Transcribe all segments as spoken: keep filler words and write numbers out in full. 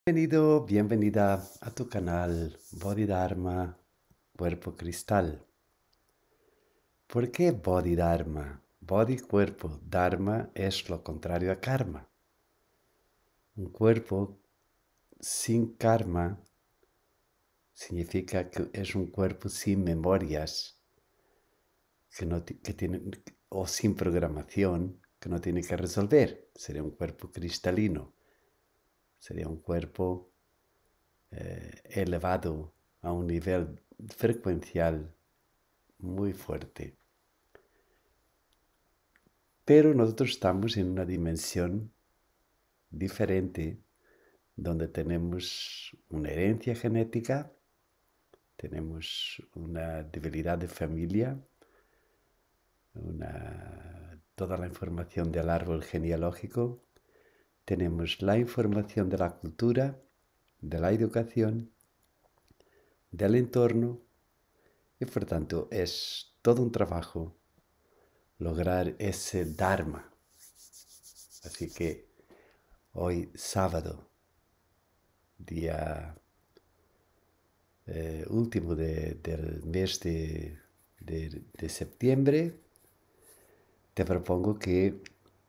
Bienvenido, bienvenida a tu canal Bodhidharma, Cuerpo Cristal. ¿Por qué Bodhidharma? Bodhi, cuerpo. Dharma es lo contrario a karma. Un cuerpo sin karma significa que es un cuerpo sin memorias que no que tiene, o sin programación que no tiene que resolver. Sería un cuerpo cristalino. Sería un cuerpo eh, elevado a un nivel frecuencial muy fuerte. Pero nosotros estamos en una dimensión diferente donde tenemos una herencia genética, tenemos una debilidad de familia, una, toda la información del árbol genealógico, tenemos la información de la cultura, de la educación, del entorno y por tanto es todo un trabajo lograr ese Dharma. Así que hoy sábado, día eh, último de, del mes de, de, de septiembre, te propongo que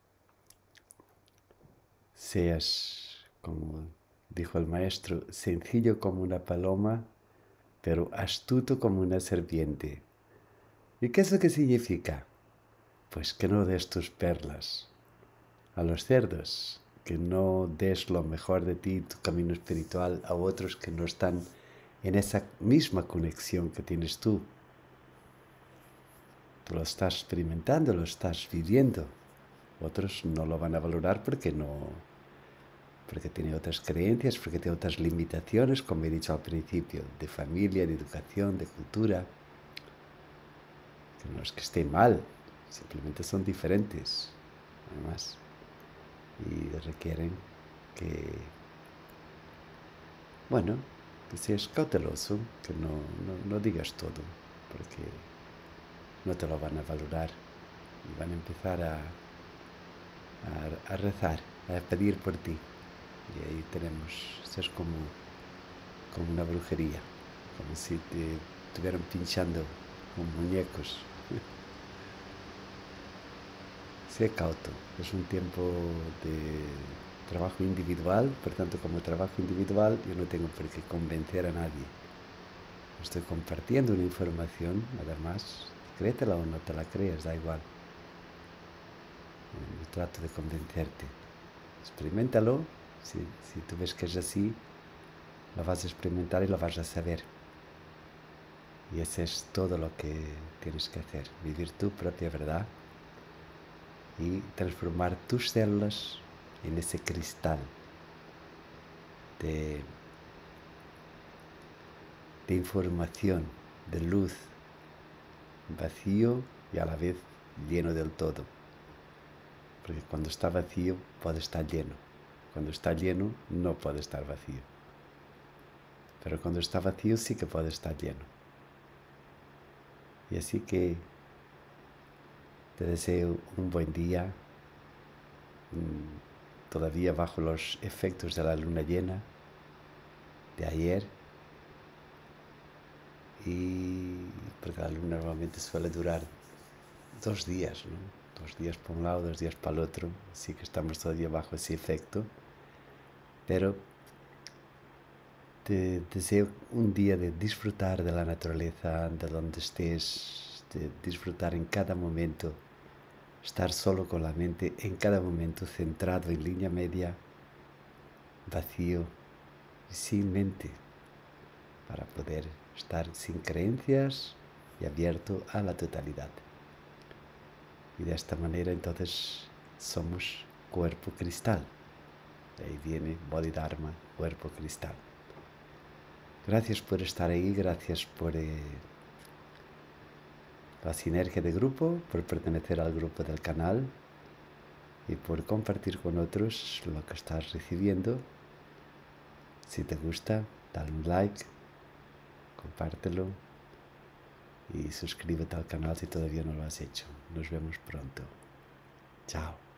seas, como dijo el maestro, sencillo como una paloma, pero astuto como una serpiente. ¿Y qué es lo que significa? Pues que no des tus perlas a los cerdos, que no des lo mejor de ti, tu camino espiritual, a otros que no están en esa misma conexión que tienes tú. Tú lo estás experimentando, lo estás viviendo. Otros no lo van a valorar porque no, porque tienen otras creencias, porque tienen otras limitaciones, como he dicho al principio, de familia, de educación, de cultura. Que no es que esté mal, simplemente son diferentes, además, y requieren que, bueno, que seas cauteloso, que no, no, no digas todo, porque no te lo van a valorar y van a empezar a, a, a rezar, a pedir por ti. Y ahí tenemos, esto es como, como una brujería, como si te estuvieran pinchando con muñecos. Sé cauto, es un tiempo de trabajo individual, por tanto como trabajo individual yo no tengo por qué convencer a nadie. Estoy compartiendo una información, además, créetela o no te la creas, da igual. No trato de convencerte. Experimentalo, si, si tú ves que es así, lo vas a experimentar y lo vas a saber. Y eso es todo lo que tienes que hacer, vivir tu propia verdad y transformar tus células en ese cristal de, de información, de luz, vacío y a la vez lleno del todo. Porque cuando está vacío puede estar lleno. Cuando está lleno no puede estar vacío. Pero cuando está vacío sí que puede estar lleno. Y así que te deseo un buen día, todavía bajo los efectos de la luna llena de ayer. Y porque la luna normalmente suele durar dos días, ¿no? Dos días por un lado, dos días para el otro. Así que estamos todavía bajo ese efecto. Pero te deseo un día de disfrutar de la naturaleza, de donde estés, de disfrutar en cada momento, estar solo con la mente en cada momento, centrado en línea media, vacío y sin mente, para poder estar sin creencias y abierto a la totalidad. Y de esta manera entonces somos cuerpo cristal. De ahí viene Bodhidharma, cuerpo cristal. Gracias por estar ahí, gracias por eh, la sinergia de grupo, por pertenecer al grupo del canal y por compartir con otros lo que estás recibiendo. Si te gusta, dale un like, compártelo y suscríbete al canal si todavía no lo has hecho. Nos vemos pronto. Chao.